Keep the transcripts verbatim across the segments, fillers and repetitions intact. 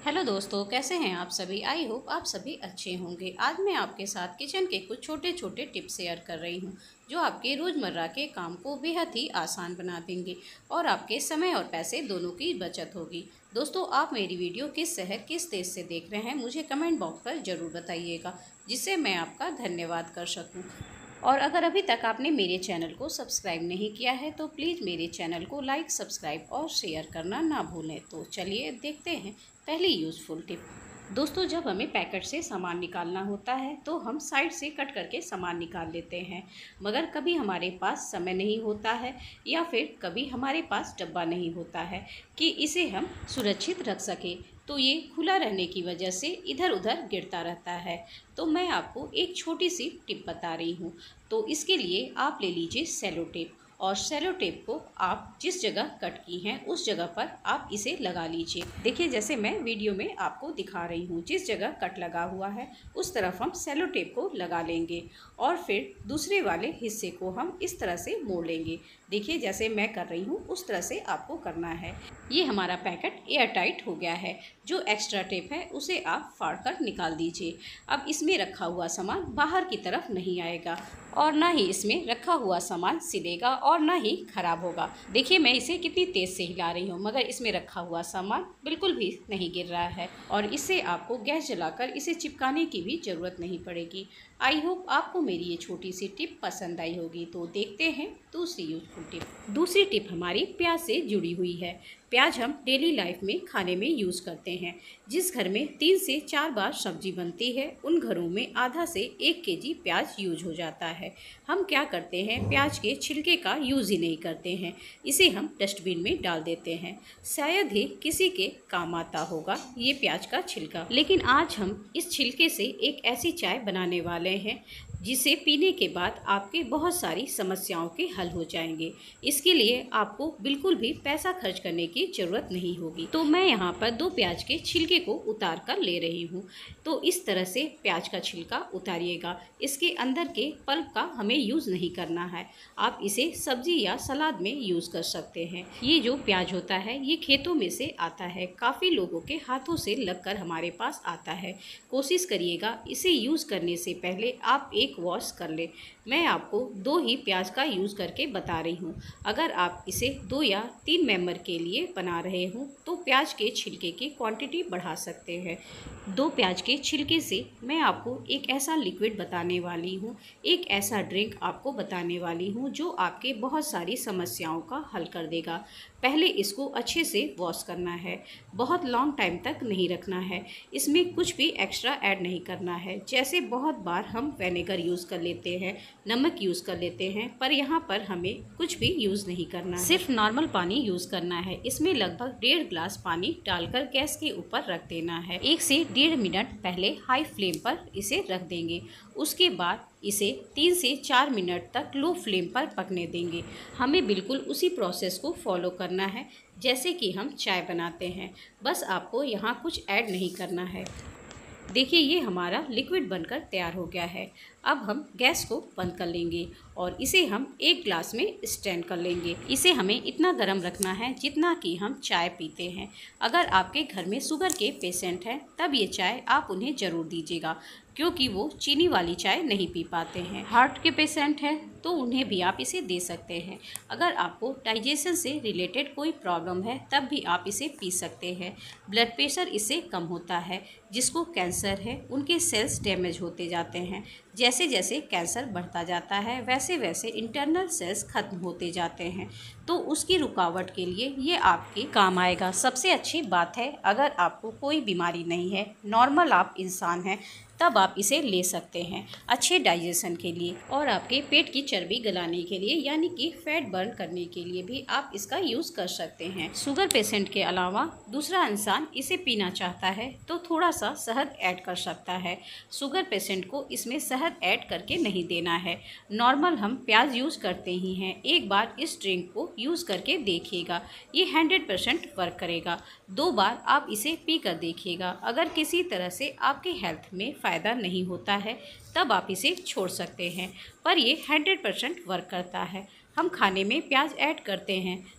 Hello दोस्तों, कैसे हैं आप सभी। आई होप आप सभी अच्छे होंगे। आज मैं आपके साथ किचन के कुछ छोटे छोटे टिप्स शेयर कर रही हूं जो आपके रोज़मर्रा के काम को बेहद ही आसान बना देंगे और आपके समय और पैसे दोनों की बचत होगी। दोस्तों, आप मेरी वीडियो किस शहर किस देश से देख रहे हैं मुझे कमेंट बॉक्स पर ज़रूर बताइएगा, जिससे मैं आपका धन्यवाद कर सकूँ। और अगर अभी तक आपने मेरे चैनल को सब्सक्राइब नहीं किया है तो प्लीज़ मेरे चैनल को लाइक, सब्सक्राइब और शेयर करना ना भूलें। तो चलिए देखते हैं पहली यूज़फुल टिप। दोस्तों, जब हमें पैकेट से सामान निकालना होता है तो हम साइड से कट करके सामान निकाल लेते हैं, मगर कभी हमारे पास समय नहीं होता है या फिर कभी हमारे पास डब्बा नहीं होता है कि इसे हम सुरक्षित रख सकें, तो ये खुला रहने की वजह से इधर उधर गिरता रहता है। तो मैं आपको एक छोटी सी टिप बता रही हूँ। तो इसके लिए आप ले लीजिए सेलो टेप, और सेलो टेप को आप जिस जगह कट की हैं उस जगह पर आप इसे लगा लीजिए। देखिए, जैसे मैं वीडियो में आपको दिखा रही हूँ, जिस जगह कट लगा हुआ है उस तरफ हम सेलो टेप को लगा लेंगे और फिर दूसरे वाले हिस्से को हम इस तरह से मोड़ लेंगे। देखिए, जैसे मैं कर रही हूँ उस तरह से आपको करना है। ये हमारा पैकेट एयर टाइट हो गया है। जो एक्स्ट्रा टेप है उसे आप फाड़ कर निकाल दीजिए। अब इसमें रखा हुआ सामान बाहर की तरफ नहीं आएगा और ना ही इसमें रखा हुआ सामान सिलेगा और ना ही खराब होगा। देखिए, मैं इसे कितनी तेज़ से हिला रही हूँ, मगर इसमें रखा हुआ सामान बिल्कुल भी नहीं गिर रहा है और इससे आपको गैस जलाकर इसे चिपकाने की भी ज़रूरत नहीं पड़ेगी। आई होप आपको मेरी ये छोटी सी टिप पसंद आई होगी। तो देखते हैं दूसरी यूजफुल टिप। दूसरी टिप हमारी प्याज से जुड़ी हुई है। प्याज हम डेली लाइफ में खाने में यूज़ करते हैं। जिस घर में तीन से चार बार सब्जी बनती है उन घरों में आधा से एक केजी प्याज यूज हो जाता है। हम क्या करते हैं, प्याज के छिलके का यूज़ ही नहीं करते हैं, इसे हम डस्टबिन में डाल देते हैं। शायद ही किसी के काम आता होगा ये प्याज का छिलका, लेकिन आज हम इस छिलके से एक ऐसी चाय बनाने वाले हैं जिसे पीने के बाद आपके बहुत सारी समस्याओं के हल हो जाएंगे। इसके लिए आपको बिल्कुल भी पैसा खर्च करने की ज़रूरत नहीं होगी। तो मैं यहाँ पर दो प्याज के छिलके को उतार कर ले रही हूँ। तो इस तरह से प्याज का छिलका उतारिएगा। इसके अंदर के पल्प का हमें यूज़ नहीं करना है। आप इसे सब्जी या सलाद में यूज़ कर सकते हैं। ये जो प्याज होता है ये खेतों में से आता है, काफ़ी लोगों के हाथों से लगकर हमारे पास आता है। कोशिश करिएगा इसे यूज़ करने से पहले आप एक वॉश कर ले। मैं आपको दो ही प्याज का यूज़ करके बता रही हूँ। अगर आप इसे दो या तीन मेंबर के लिए बना रहे हो तो प्याज के छिलके की क्वांटिटी बढ़ा सकते हैं। दो प्याज के छिलके से मैं आपको एक ऐसा लिक्विड बताने वाली हूँ, एक ऐसा ड्रिंक आपको बताने वाली हूँ जो आपके बहुत सारी समस्याओं का हल कर देगा। पहले इसको अच्छे से वॉश करना है, बहुत लॉन्ग टाइम तक नहीं रखना है। इसमें कुछ भी एक्स्ट्रा ऐड नहीं करना है। जैसे बहुत बार हम विनेगर यूज़ कर लेते हैं, नमक यूज़ कर लेते हैं, पर यहाँ पर हमें कुछ भी यूज़ नहीं करना है, सिर्फ नॉर्मल पानी यूज़ करना है। इसमें लगभग डेढ़ ग्लास पानी डालकर गैस के ऊपर रख देना है। एक से डेढ़ मिनट पहले हाई फ्लेम पर इसे रख देंगे। उसके बाद इसे तीन से चार मिनट तक लो फ्लेम पर पकने देंगे। हमें बिल्कुल उसी प्रोसेस को फॉलो करना है जैसे कि हम चाय बनाते हैं, बस आपको यहाँ कुछ ऐड नहीं करना है। देखिए, ये हमारा लिक्विड बनकर तैयार हो गया है। अब हम गैस को बंद कर लेंगे और इसे हम एक ग्लास में स्टैंड कर लेंगे। इसे हमें इतना गर्म रखना है जितना कि हम चाय पीते हैं। अगर आपके घर में शुगर के पेशेंट हैं तब ये चाय आप उन्हें ज़रूर दीजिएगा, क्योंकि वो चीनी वाली चाय नहीं पी पाते हैं। हार्ट के पेशेंट हैं तो उन्हें भी आप इसे दे सकते हैं। अगर आपको डाइजेशन से रिलेटेड कोई प्रॉब्लम है तब भी आप इसे पी सकते हैं। ब्लड प्रेशर इससे कम होता है। जिसको कैंसर है उनके सेल्स डैमेज होते जाते हैं। जैसे जैसे कैंसर बढ़ता जाता है वैसे वैसे इंटरनल सेल्स खत्म होते जाते हैं, तो उसकी रुकावट के लिए ये आपके काम आएगा। सबसे अच्छी बात है, अगर आपको कोई बीमारी नहीं है, नॉर्मल आप इंसान हैं, तब आप इसे ले सकते हैं अच्छे डाइजेशन के लिए और आपके पेट की चर्बी गलाने के लिए, यानी कि फैट बर्न करने के लिए भी आप इसका यूज़ कर सकते हैं। शुगर पेशेंट के अलावा दूसरा इंसान इसे पीना चाहता है तो थोड़ा सा शहद ऐड कर सकता है। शुगर पेशेंट को इसमें शहद ऐड करके नहीं देना है। नॉर्मल हम प्याज यूज़ करते ही हैं। एक बार इस ड्रिंक को यूज़ करके देखिएगा, ये हंड्रेड परसेंट वर्क करेगा। दो बार आप इसे पी कर देखिएगा। अगर किसी तरह से आपके हेल्थ में फ़ायदा नहीं होता है तब आप इसे छोड़ सकते हैं, पर ये हंड्रेड परसेंट वर्क करता है। हम खाने में प्याज ऐड करते हैं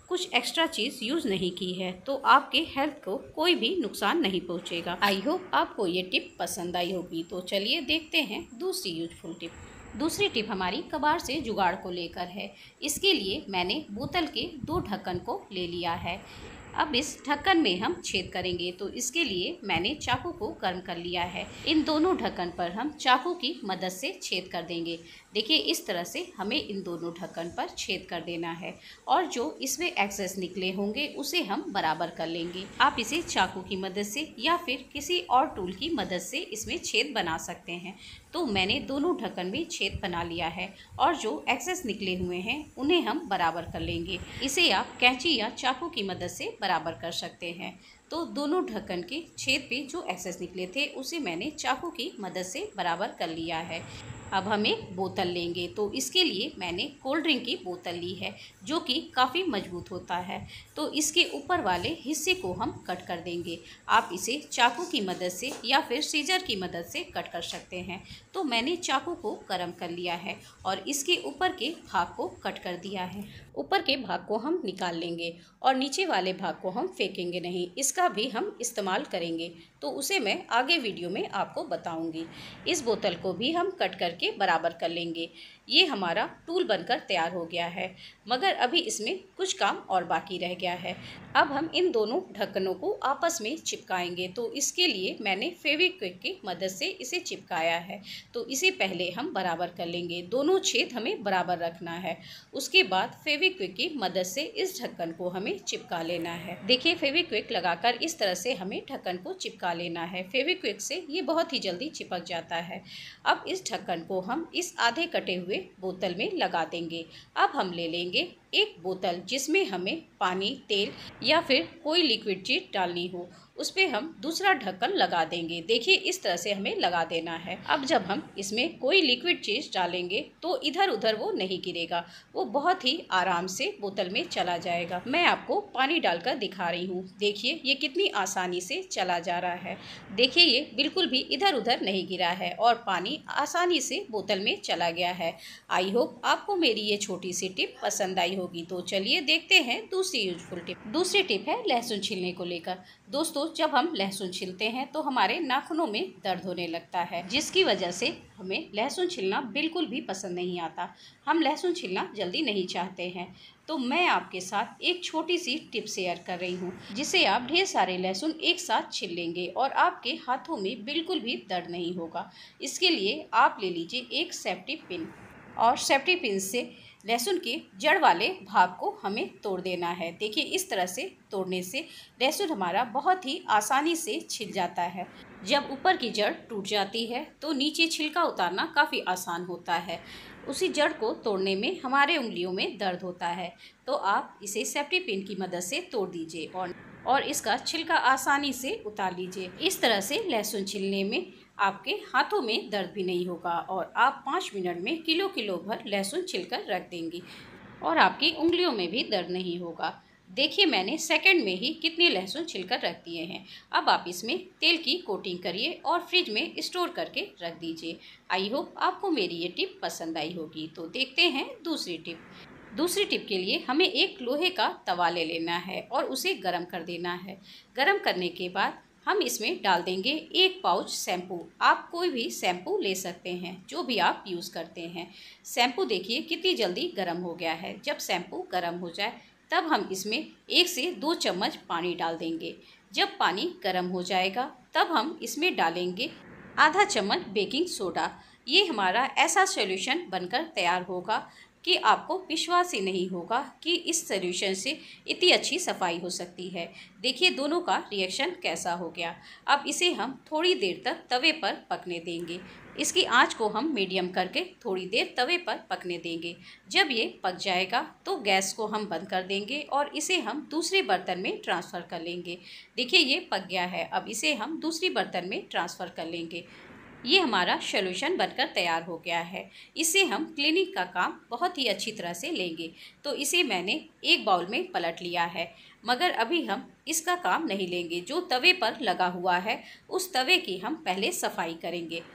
कुछ एक्स्ट्रा चीज़ यूज़ नहीं की है, तो आपके हेल्थ को कोई भी नुकसान नहीं पहुंचेगा। आई होप आपको ये टिप पसंद आई होगी। तो चलिए देखते हैं दूसरी यूजफुल टिप। दूसरी टिप हमारी कबाड़ से जुगाड़ को लेकर है। इसके लिए मैंने बोतल के दो ढक्कन को ले लिया है। अब इस ढक्कन में हम छेद करेंगे, तो इसके लिए मैंने चाकू को गर्म कर लिया है। इन दोनों ढक्कन पर हम चाकू की मदद से छेद कर देंगे। देखिए इस तरह से हमें इन दोनों ढक्कन पर छेद कर देना है और जो इसमें एक्सेस निकले होंगे उसे हम बराबर कर लेंगे। आप इसे चाकू की मदद से या फिर किसी और टूल की मदद से इसमें छेद बना सकते हैं। तो मैंने दोनों ढक्कन में छेद बना लिया है और जो एक्सेस निकले हुए हैं उन्हें हम बराबर कर लेंगे। इसे आप कैंची या चाकू की मदद से बराबर कर सकते हैं। तो दोनों ढक्कन के छेद पे जो एक्सेस निकले थे उसे मैंने चाकू की मदद से बराबर कर लिया है। अब हम एक बोतल लेंगे, तो इसके लिए मैंने कोल्ड ड्रिंक की बोतल ली है जो कि काफ़ी मजबूत होता है। तो इसके ऊपर वाले हिस्से को हम कट कर देंगे। आप इसे चाकू की मदद से या फिर सीजर की मदद से कट कर सकते हैं। तो मैंने चाकू को गर्म कर लिया है और इसके ऊपर के भाग को कट कर दिया है। ऊपर के भाग को हम निकाल लेंगे और नीचे वाले भाग को हम फेंकेंगे नहीं, इसका भी हम इस्तेमाल करेंगे। तो उसे मैं आगे वीडियो में आपको बताऊंगी। इस बोतल को भी हम कट करके बराबर कर लेंगे। ये हमारा टूल बनकर तैयार हो गया है, मगर अभी इसमें कुछ काम और बाकी रह गया है। अब हम इन दोनों ढक्कनों को आपस में चिपकाएंगे। तो इसके लिए मैंने फेविक्विक की मदद से इसे चिपकाया है। तो इसे पहले हम बराबर कर लेंगे। दोनों छेद हमें बराबर रखना है। उसके बाद फेविक्विक की मदद से इस ढक्कन को हमें चिपका लेना है। देखिए फेविक्विक लगाकर इस तरह से हमें ढक्कन को चिपका लेना है। फेविक्विक से ये बहुत ही जल्दी चिपक जाता है। अब इस ढक्कन को हम इस आधे कटे हुए बोतल में लगा देंगे। अब हम ले लेंगे एक बोतल जिसमें हमें पानी, तेल या फिर कोई लिक्विड चीज डालनी हो, उस पर हम दूसरा ढक्कन लगा देंगे। देखिए इस तरह से हमें लगा देना है। अब जब हम इसमें कोई लिक्विड चीज डालेंगे तो इधर उधर वो नहीं गिरेगा, वो बहुत ही आराम से बोतल में चला जाएगा। मैं आपको पानी डालकर दिखा रही हूँ। देखिए ये कितनी आसानी से चला जा रहा है। देखिए ये बिल्कुल भी इधर उधर नहीं गिरा है और पानी आसानी से बोतल में चला गया है। आई होप आपको मेरी ये छोटी सी टिप पसंद आई होगी। तो चलिए देखते हैं दूसरी यूजफुल टिप। दूसरी टिप है लहसुन छीलने को लेकर। दोस्तों जब हम लहसुन छीलते हैं तो हमारे नाखूनों में दर्द होने लगता है, जिसकी वजह से हमें लहसुन छीलना बिल्कुल भी पसंद नहीं आता। हम लहसुन छीलना जल्दी नहीं चाहते हैं। तो मैं आपके साथ एक छोटी सी टिप शेयर कर रही हूँ, जिसे आप ढेर सारे लहसुन एक साथ छील लेंगे और आपके हाथों में बिल्कुल भी दर्द नहीं होगा। इसके लिए आप ले लीजिए एक सेफ्टी पिन और सेफ्टी पिन से लहसुन के जड़ वाले भाग को हमें तोड़ देना है। देखिए इस तरह से तोड़ने से लहसुन हमारा बहुत ही आसानी से छिल जाता है। जब ऊपर की जड़ टूट जाती है तो नीचे छिलका उतारना काफ़ी आसान होता है। उसी जड़ को तोड़ने में हमारे उंगलियों में दर्द होता है। तो आप इसे सेफ्टी पिन की मदद से तोड़ दीजिए और और इसका छिलका आसानी से उतार लीजिए। इस तरह से लहसुन छिलने में आपके हाथों में दर्द भी नहीं होगा और आप पाँच मिनट में किलो किलो भर लहसुन छिलकर रख देंगी और आपकी उंगलियों में भी दर्द नहीं होगा। देखिए मैंने सेकंड में ही कितने लहसुन छिलकर रख दिए हैं। अब आप इसमें तेल की कोटिंग करिए और फ्रिज में स्टोर करके रख दीजिए। आई होप आपको मेरी ये टिप पसंद आई होगी। तो देखते हैं दूसरी टिप। दूसरी टिप के लिए हमें एक लोहे का तवा ले लेना है और उसे गर्म कर देना है। गर्म करने के बाद हम इसमें डाल देंगे एक पाउच शैम्पू। आप कोई भी शैम्पू ले सकते हैं जो भी आप यूज़ करते हैं। शैम्पू देखिए कितनी जल्दी गर्म हो गया है। जब शैम्पू गर्म हो जाए तब हम इसमें एक से दो चम्मच पानी डाल देंगे। जब पानी गर्म हो जाएगा तब हम इसमें डालेंगे आधा चम्मच बेकिंग सोडा। ये हमारा ऐसा सॉल्यूशन बनकर तैयार होगा कि आपको विश्वास ही नहीं होगा कि इस सॉल्यूशन से इतनी अच्छी सफाई हो सकती है। देखिए दोनों का रिएक्शन कैसा हो गया। अब इसे हम थोड़ी देर तक तवे पर पकने देंगे। इसकी आंच को हम मीडियम करके थोड़ी देर तवे पर पकने देंगे। जब ये पक जाएगा तो गैस को हम बंद कर देंगे और इसे हम दूसरे बर्तन में ट्रांसफ़र कर लेंगे। देखिए ये पक गया है। अब इसे हम दूसरी बर्तन में ट्रांसफ़र कर लेंगे। ये हमारा सॉल्यूशन बनकर तैयार हो गया है। इसे हम क्लीनिंग का काम बहुत ही अच्छी तरह से लेंगे। तो इसे मैंने एक बाउल में पलट लिया है, मगर अभी हम इसका काम नहीं लेंगे। जो तवे पर लगा हुआ है उस तवे की हम पहले सफाई करेंगे।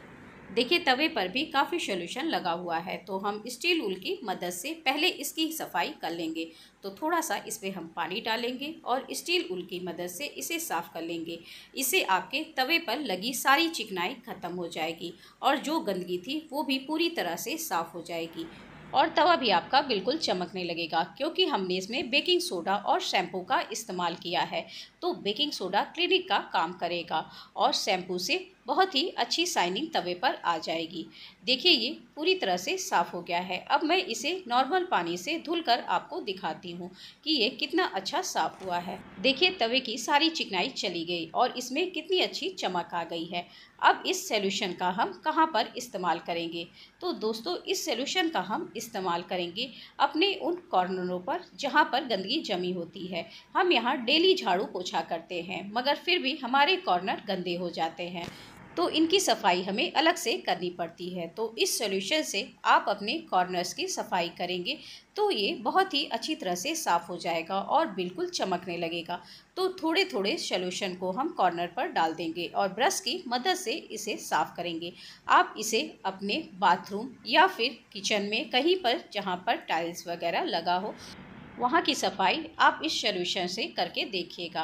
देखिए तवे पर भी काफ़ी सोल्यूशन लगा हुआ है, तो हम स्टील वूल की मदद से पहले इसकी सफाई कर लेंगे। तो थोड़ा सा इसमें हम पानी डालेंगे और स्टील वूल की मदद से इसे साफ़ कर लेंगे। इससे आपके तवे पर लगी सारी चिकनाई खत्म हो जाएगी और जो गंदगी थी वो भी पूरी तरह से साफ़ हो जाएगी और तवा भी आपका बिल्कुल चमकने लगेगा, क्योंकि हमने इसमें बेकिंग सोडा और शैम्पू का इस्तेमाल किया है। तो बेकिंग सोडा क्लिनिक का काम करेगा और शैम्पू से बहुत ही अच्छी शाइनिंग तवे पर आ जाएगी। देखिए ये पूरी तरह से साफ़ हो गया है। अब मैं इसे नॉर्मल पानी से धुलकर आपको दिखाती हूँ कि ये कितना अच्छा साफ़ हुआ है। देखिए तवे की सारी चिकनाई चली गई और इसमें कितनी अच्छी चमक आ गई है। अब इस सॉल्यूशन का हम कहाँ पर इस्तेमाल करेंगे? तो दोस्तों इस सॉल्यूशन का हम इस्तेमाल करेंगे अपने उन कॉर्नरों पर जहाँ पर गंदगी जमी होती है। हम यहाँ डेली झाड़ू पोछा करते हैं, मगर फिर भी हमारे कॉर्नर गंदे हो जाते हैं, तो इनकी सफाई हमें अलग से करनी पड़ती है। तो इस सॉल्यूशन से आप अपने कॉर्नर्स की सफाई करेंगे तो ये बहुत ही अच्छी तरह से साफ़ हो जाएगा और बिल्कुल चमकने लगेगा। तो थोड़े थोड़े सॉल्यूशन को हम कॉर्नर पर डाल देंगे और ब्रश की मदद से इसे साफ़ करेंगे। आप इसे अपने बाथरूम या फिर किचन में कहीं पर जहाँ पर टाइल्स वगैरह लगा हो वहाँ की सफाई आप इस सॉल्यूशन से करके देखिएगा।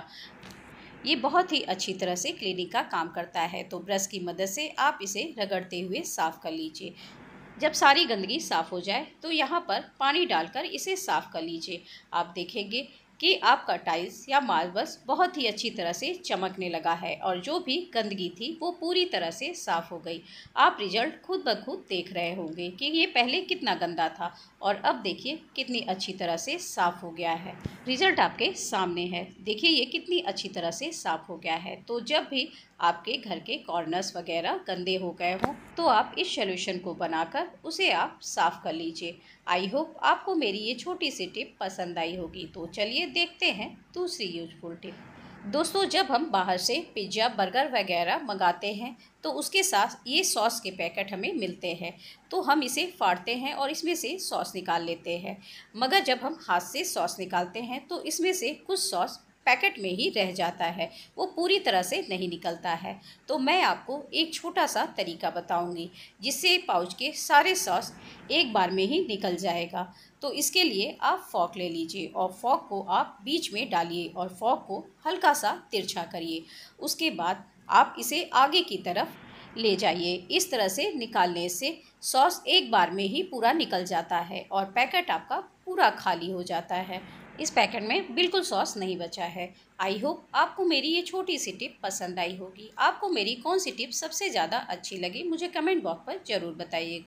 ये बहुत ही अच्छी तरह से क्लीनिंग का काम करता है। तो ब्रश की मदद से आप इसे रगड़ते हुए साफ़ कर लीजिए। जब सारी गंदगी साफ़ हो जाए तो यहाँ पर पानी डालकर इसे साफ़ कर लीजिए। आप देखेंगे कि आपका टाइल्स या मार्बल्स बहुत ही अच्छी तरह से चमकने लगा है और जो भी गंदगी थी वो पूरी तरह से साफ़ हो गई। आप रिजल्ट खुद ब खुद देख रहे होंगे कि ये पहले कितना गंदा था और अब देखिए कितनी अच्छी तरह से साफ़ हो गया है। रिजल्ट आपके सामने है। देखिए ये कितनी अच्छी तरह से साफ़ हो गया है। तो जब भी आपके घर के कॉर्नर्स वगैरह गंदे हो गए हों तो आप इस सॉल्यूशन को बनाकर उसे आप साफ़ कर लीजिए। आई होप आपको मेरी ये छोटी सी टिप पसंद आई होगी। तो चलिए देखते हैं दूसरी यूजफुल टिप। दोस्तों जब हम बाहर से पिज़्ज़ा बर्गर वगैरह मंगाते हैं तो उसके साथ ये सॉस के पैकेट हमें मिलते हैं, तो हम इसे फाड़ते हैं और इसमें से सॉस निकाल लेते हैं। मगर जब हम हाथ से सॉस निकालते हैं तो इसमें से कुछ सॉस पैकेट में ही रह जाता है, वो पूरी तरह से नहीं निकलता है। तो मैं आपको एक छोटा सा तरीका बताऊंगी जिससे पाउच के सारे सॉस एक बार में ही निकल जाएगा। तो इसके लिए आप फॉक ले लीजिए और फॉक को आप बीच में डालिए और फॉक को हल्का सा तिरछा करिए। उसके बाद आप इसे आगे की तरफ ले जाइए। इस तरह से निकालने से सॉस एक बार में ही पूरा निकल जाता है और पैकेट आपका पूरा खाली हो जाता है। इस पैकेट में बिल्कुल सॉस नहीं बचा है। आई होप आपको मेरी ये छोटी सी टिप पसंद आई होगी। आपको मेरी कौन सी टिप सबसे ज़्यादा अच्छी लगी मुझे कमेंट बॉक्स पर ज़रूर बताइए।